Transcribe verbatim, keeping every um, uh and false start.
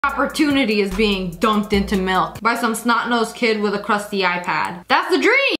opportunity is being dunked into milk by some snot-nosed kid with a crusty iPad. That's the dream!